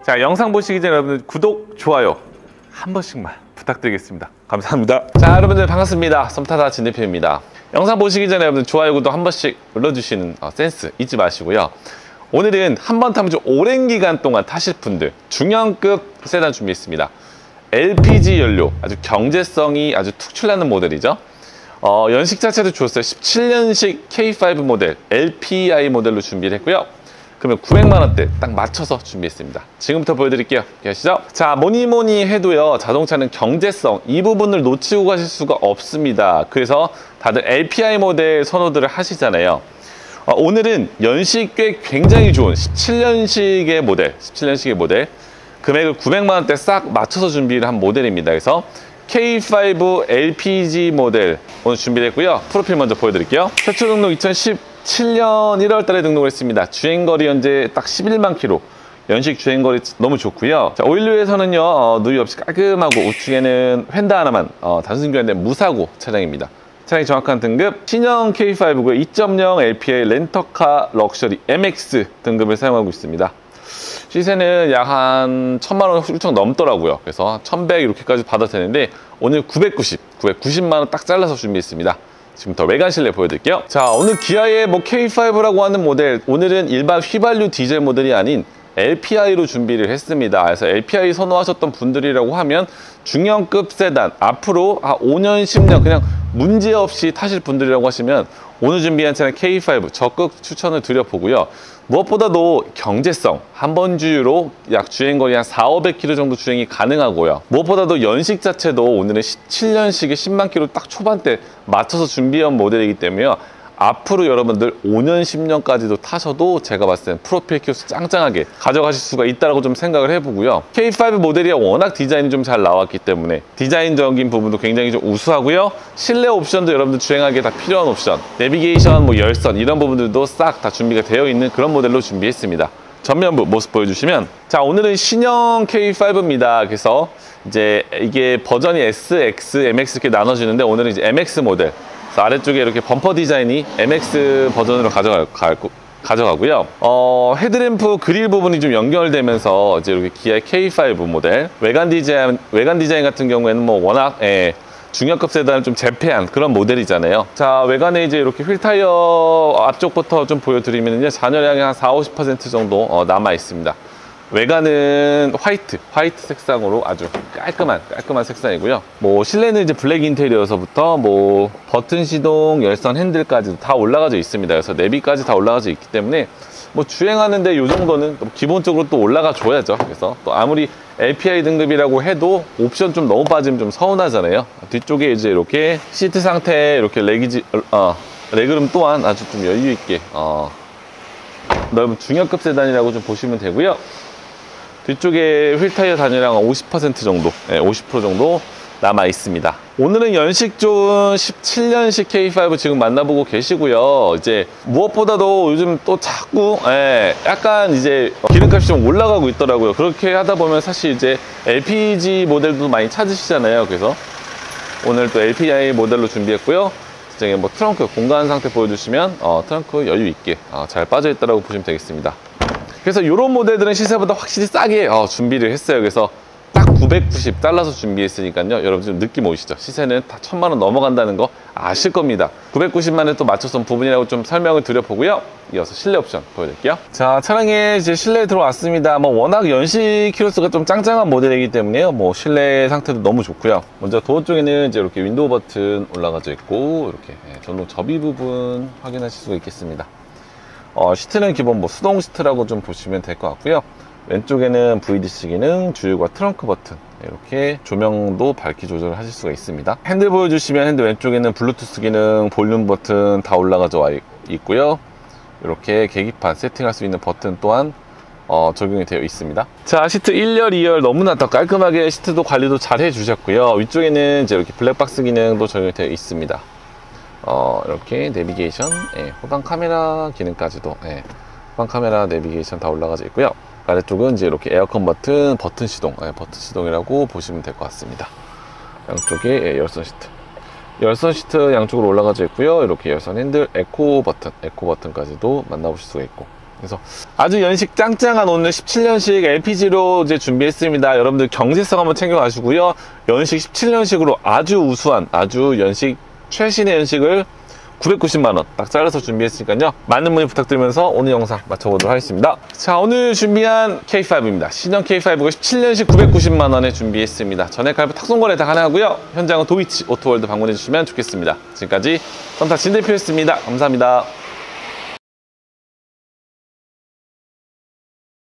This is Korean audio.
자, 영상 보시기 전에 여러분들 구독, 좋아요 한 번씩만 부탁드리겠습니다. 감사합니다. 자, 여러분들 반갑습니다. 썸타다 진대표입니다. 영상 보시기 전에 여러분들 좋아요, 구독 한 번씩 눌러주시는 센스 잊지 마시고요. 오늘은 한 번 타면 좀 오랜 기간 동안 타실 분들 중형급 세단 준비했습니다. LPG 연료, 아주 경제성이 아주 특출나는 모델이죠. 연식 자체도 좋았어요. 17년식 K5 모델 LPI 모델로 준비를 했고요. 그러면 900만원대 딱 맞춰서 준비했습니다. 지금부터 보여드릴게요. 계시죠? 자, 뭐니 해도요, 자동차는 경제성, 이 부분을 놓치고 가실 수가 없습니다. 그래서 다들 LPI 모델 선호들을 하시잖아요. 오늘은 연식 꽤 굉장히 좋은 17년식의 모델 금액을 900만원대 싹 맞춰서 준비를 한 모델입니다. 그래서 K5 LPG 모델 오늘 준비를 했고요. 프로필 먼저 보여드릴게요. 최초 등록 2017년 1월 달에 등록을 했습니다. 주행거리 현재 딱 11만 킬로. 연식 주행거리 너무 좋고요. 자, 오일류에서는요, 누유 없이 깔끔하고 우측에는 휀다 하나만 단순 교환된 무사고 차량입니다. 차량이 정확한 등급 신형 K5고요. 2.0 LPI 렌터카 럭셔리 MX 등급을 사용하고 있습니다. 시세는 약 한 1000만원 훌쩍 넘더라고요. 그래서 1100 이렇게까지 받아도 되는데 오늘 990만원 딱 잘라서 준비했습니다. 지금부터 외관 실내 보여드릴게요. 자, 오늘 기아의 K5라고 하는 모델, 오늘은 일반 휘발유 디젤 모델이 아닌 LPI로 준비를 했습니다. 그래서 LPI 선호하셨던 분들이라고 하면 중형급 세단, 앞으로 5년, 10년 그냥 문제없이 타실 분들이라고 하시면 오늘 준비한 차량 K5 적극 추천을 드려보고요. 무엇보다도 경제성, 한 번 주유로 약 주행거리 한 400~500km 정도 주행이 가능하고요. 무엇보다도 연식 자체도 오늘은 17년식의 10만 킬로 딱 초반대 맞춰서 준비한 모델이기 때문에요. 앞으로 여러분들 5년, 10년까지도 타셔도 제가 봤을 땐 프로필 키로수 짱짱하게 가져가실 수가 있다고 좀 생각을 해보고요. K5 모델이 워낙 디자인이 좀 잘 나왔기 때문에 디자인적인 부분도 굉장히 좀 우수하고요. 실내 옵션도 여러분들 주행하기에 다 필요한 옵션, 내비게이션, 열선 이런 부분들도 싹 다 준비가 되어 있는 그런 모델로 준비했습니다. 전면부 모습 보여주시면, 자, 오늘은 신형 K5입니다. 그래서 이제 이게 버전이 S, X, MX 이렇게 나눠지는데 오늘은 이제 MX 모델. 아래쪽에 이렇게 범퍼 디자인이 MX 버전으로 가져가고요. 헤드램프 그릴 부분이 좀 연결되면서 이제 이렇게 기아의 K5 모델 외관 디자인 같은 경우에는 뭐 워낙 중형급 세단을 좀 제패한 그런 모델이잖아요. 자, 외관에 이제 이렇게 휠 타이어 앞쪽부터 좀 보여드리면요, 잔여량이 한 40~50% 정도 남아 있습니다. 외관은 화이트 색상으로 아주 깔끔한 색상이고요. 뭐 실내는 이제 블랙 인테리어서부터 뭐 버튼 시동, 열선 핸들까지도 다 올라가져 있습니다. 그래서 내비까지 다 올라가져 있기 때문에 뭐 주행하는데 이 정도는 기본적으로 또 올라가 줘야죠. 그래서 또 아무리 LPI 등급이라고 해도 옵션 좀 너무 빠지면 좀 서운하잖아요. 뒤쪽에 이제 이렇게 시트 상태, 이렇게 레그룸 또한 아주 좀 여유 있게 넓은 중형급 세단이라고 좀 보시면 되고요. 뒤쪽에 휠 타이어 단열량 50% 정도, 50% 정도 남아 있습니다. 오늘은 연식 좋은 17년식 K5 지금 만나보고 계시고요. 이제 무엇보다도 요즘 또 자꾸 약간 이제 기름값이 좀 올라가고 있더라고요. 그렇게 하다 보면 사실 이제 LPG 모델도 많이 찾으시잖아요. 그래서 오늘 또 LPI 모델로 준비했고요. 이제 뭐 트렁크 공간 상태 보여주시면 트렁크 여유 있게 잘 빠져 있다고 보시면 되겠습니다. 그래서 이런 모델들은 시세보다 확실히 싸게 준비를 했어요. 그래서 딱 990 잘라서 준비했으니까요. 여러분 좀 느낌 오시죠? 시세는 다 1000만원 넘어간다는 거 아실 겁니다. 990만원 또 맞춰서 부분이라고 좀 설명을 드려보고요. 이어서 실내 옵션 보여드릴게요. 자, 차량에 이제 실내에 들어왔습니다. 뭐 워낙 연식 키로수가 좀 짱짱한 모델이기 때문에요. 뭐 실내 상태도 너무 좋고요. 먼저 도어 쪽에는 이제 이렇게 윈도우 버튼 올라가져 있고, 이렇게 전동 접이 부분 확인하실 수가 있겠습니다. 시트는 기본 뭐 수동 시트라고 좀 보시면 될 것 같고요. 왼쪽에는 VDC 기능, 주유과 트렁크 버튼, 이렇게 조명도 밝기 조절을 하실 수가 있습니다. 핸들 보여주시면 핸들 왼쪽에는 블루투스 기능, 볼륨 버튼 다 올라가져 있고요. 이렇게 계기판 세팅할 수 있는 버튼 또한 적용이 되어 있습니다. 자, 시트 1열, 2열 너무나 더 깔끔하게 시트도 관리도 잘 해주셨고요. 위쪽에는 이제 이렇게 블랙박스 기능도 적용이 되어 있습니다. 이렇게 내비게이션, 후방 카메라 기능까지도, 후방 카메라 내비게이션 다 올라가져 있고요. 아래쪽은 이제 이렇게 에어컨 버튼 시동, 버튼 시동이라고 보시면 될 것 같습니다. 양쪽에 열선 시트 양쪽으로 올라가져 있고요. 이렇게 열선 핸들, 에코 버튼까지도 만나보실 수가 있고, 그래서 아주 연식 짱짱한 오늘 17년식 LPG로 이제 준비했습니다. 여러분들 경제성 한번 챙겨가시고요. 연식 17년식으로 아주 우수한, 아주 연식 최신의 연식을 990만원 딱 잘라서 준비했으니까요. 많은 문의 부탁드리면서 오늘 영상 마쳐보도록 하겠습니다. 자, 오늘 준비한 K5입니다. 신형 K5가 17년식 990만원에 준비했습니다. 전액 할부 탁송거래 다 가능하고요. 현장은 도이치 오토월드 방문해 주시면 좋겠습니다. 지금까지 썸타 진 대표였습니다. 감사합니다.